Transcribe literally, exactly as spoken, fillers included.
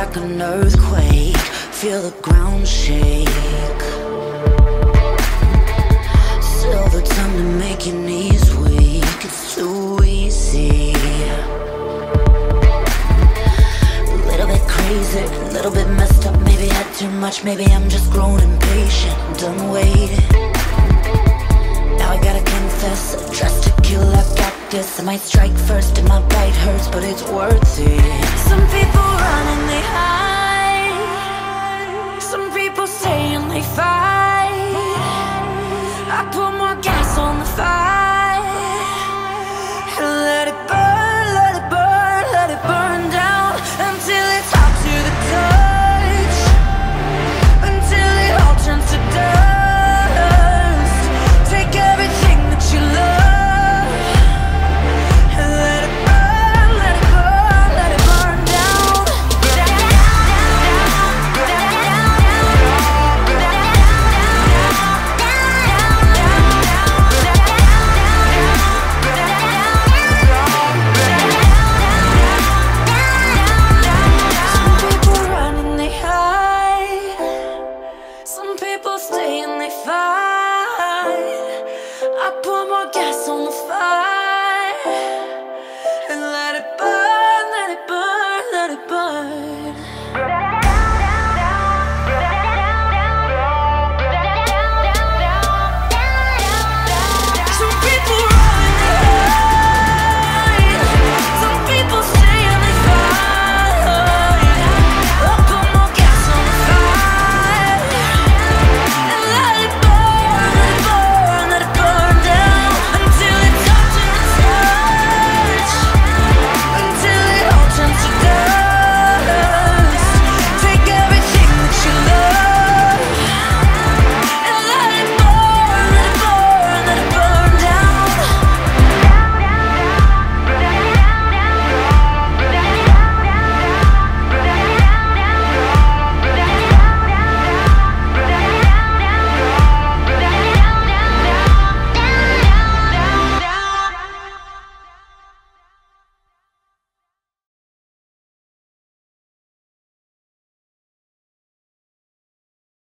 like an earthquake, feel the ground shake. Silver tongue to make your knees weak, it's too easy. A little bit crazy, a little bit messed up, maybe had too much, maybe I'm just grown impatient, done waiting. Now I gotta confess, dressed to kill, I've got this. I might strike first and my bite hurts, but it's worth it. Some people